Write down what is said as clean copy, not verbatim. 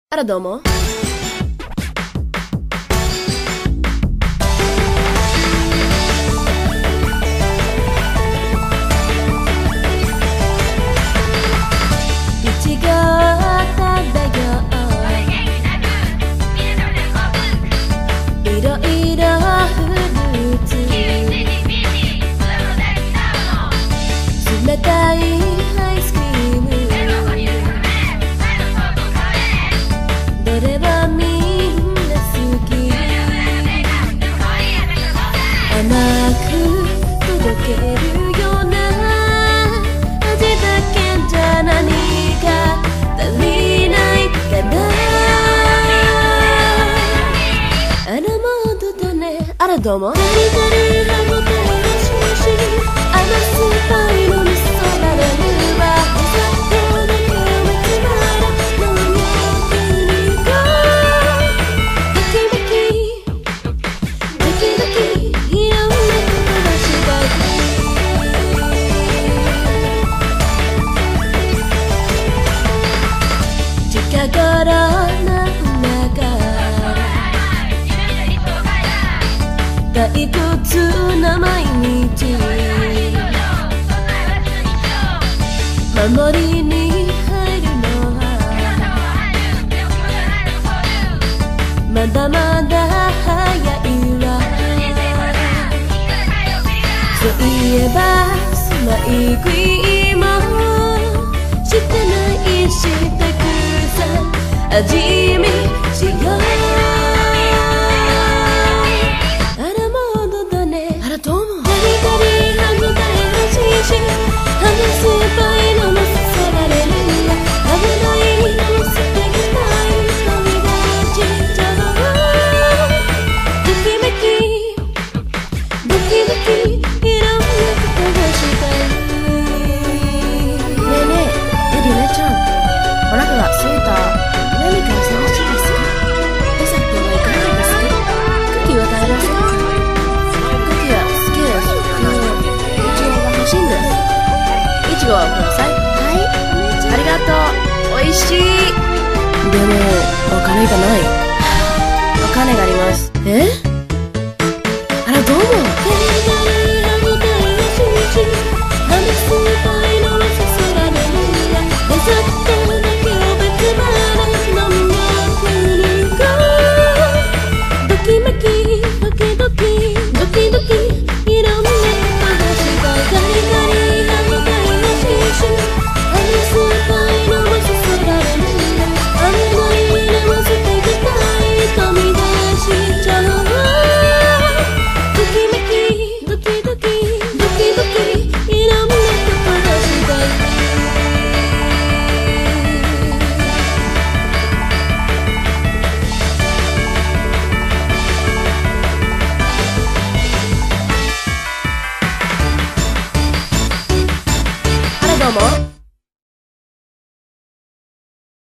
あらどうも。イチゴを食べよう。いろいろフルーツ。冷たいアイスクリーム。どれはみんな好き。甘く届けるような味だけじゃ何か足りないかな。あらモードだね。あらどうも。ガリガリ歯ごたえがしし甘酸っぱいのにそられるわ。お砂糖だけを見つまら飲みドキドキいろんなことがしたい。近頃なんだか退屈な毎日。守りに入るのはまだまだ早いわ。そういえばスマイクイもしてないしたくさ味見しよう。あらモードだね。あらどうも。ガリガリ歯ごたえがしし甘酸っぱいのもそそられるわ。危ないのも捨てがない涙ちっちゃう。ドキドキいろんなことがしたい。ねえねえ、エリナちゃん、お腹が空いた。何かお探しですか？お酒はいかがですか？クッキーは食べませんか？クッキーは好きです。イチゴが欲しいんです。イチゴをください。はい、ありがとう。おいしい。でもお金がない。お金があります。あらどうも。